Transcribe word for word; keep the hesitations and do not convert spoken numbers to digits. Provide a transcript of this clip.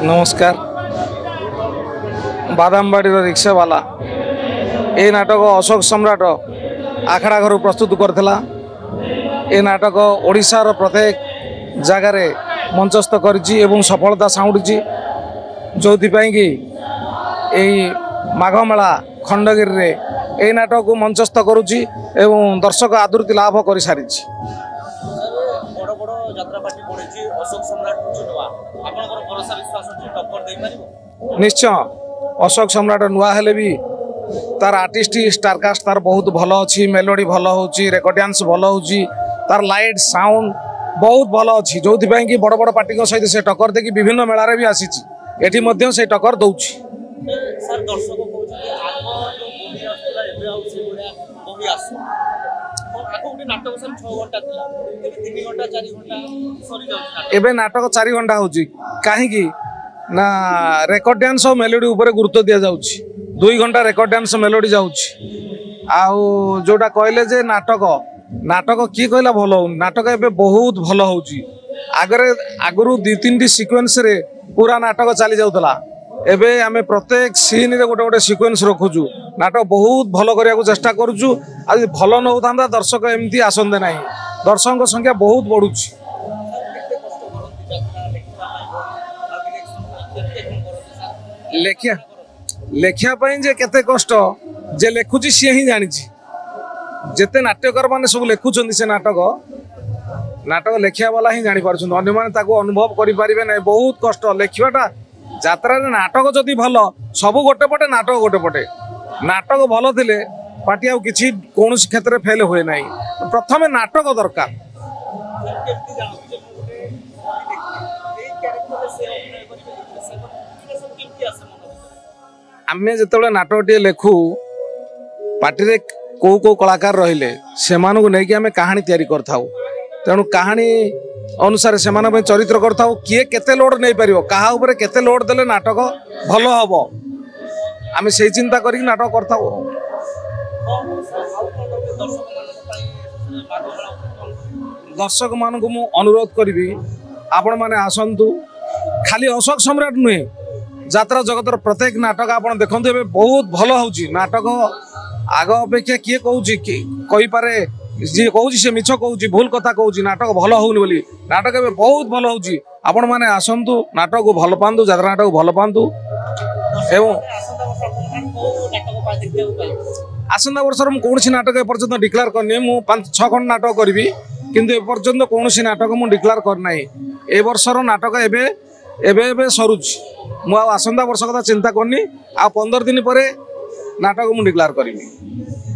नमस्कार। बादामबाड़ी रिक्शा वाला ए नाटक अशोक सम्राट आखड़ा घर प्रस्तुत करथिला। ए नाटक ओडिशार प्रत्येक जगार मंचस्थ करिछि एवं सफलता साउंडुछि, जोथिपाई कि एई माघमेला खंडगिरी रे ए नाटक को मंचस्थ करुछि एवं दर्शक आदृति लाभ कर सारिछि। निश्चय अशोक सम्राट नुआ हेले भी तार आर्टिस्ट स्टारकास्ट तार बहुत भल अच्छी, मेलोडी भल होची, रेकर्ड डांस भल होची, तार लाइट साउंड बहुत भल अच्छी, जो कि बड़ बड़ पार्टी सहित से टक्कर देखि विभिन्न मेला रे भी आसीछि, एठी मध्य से टक्कर दउछि। एबे नाटक चार घंटा होची काहे ना रेकर्ड डांस और मेलोडी ऊपर गुरुत्व दिया जाउछि। दुई घंटा रेकर्ड डांस मेलोडी जाउछि। आउ जोटा कहले जे नाटक नाटक किए कहला भल हो, नाटक एबे बहुत भल होची। आगरे आगरु दु तीन टी सीक्वेंस रे पूरा नाटक चली जाउतला, एबे आमे प्रत्येक सीन रे गोटे गोटे सीक्वेंस रखुछु। नाटक बहुत भल करिया को चेष्टा करूछु। आज भल न होतांदा दर्शक एमती आसंदे नाही, दर्शक संख्या बहुत बढ़ुछि। लेखिया लेखिया पाई जे केते कष्ट जे लेखुची सी ही जानिछि। जेते नाट्यकार माने सब लेखुचंदी से नाटक नाटक लेखिया वाला ही जानि पारछन, अन्य माने ताको अनुभव करि परिबे नै। बहुत कष्ट लेखिबाटा यात्रा रे। नाटक जदि भल सब गोटे पटे, नाटक गोटे पटे। नाटक भल थिले पार्टी आ किछि कोनोसी क्षेत्र फेल होय नै। प्रथमे नाटक दरकार। आमे जेतबे नाटक टे लेखु पार्टी रे को को कलाकार रहिले से मानू नै कि आमे कहानी तैयारी करथाउ। तेणु कहानी अनुसार से माने चरित्र करथाउ, किए केते लोड नै परिबो, काहा ऊपर केते लोड देले नाटक भलो हबो, आमे सेही चिंता करी नाटक करथाउ। दर्शक मान को मु अनुरोध करी आपण माने आसंतु। खाली अशोक सम्राट नुहे, यात्रा जगतर प्रत्येक नाटक आपण देखंतु एबे बहुत भलो होउची। नाटक आग अपेक्षा किए कहूची कहि पारे, जे कहूची से मिछ कहूची, भूल कथा कहूची, नाटक भलो होउनी बोली। नाटक एबे बहुत भलो होउची। आपण माने आसंतु, नाटक को भलो पांतु, यात्रा नाटक को भलो पांतु। एवं आसंता वर्ष मु कोनोसी नाटक ए पर्यंत डिक्लेयर करनी, मु पांच छह खंड नाटक करबी, किंतु ए पर्यंत कोनोसी नाटक मु डिक्लेयर कर नाही। ए वर्षर नाटक एबे एबे एबे सरुची। मु आ आसंता वर्ष कथा चिंता करनी। आ पंद्रह दिन परे नाटक मु डिक्लेयर करबी।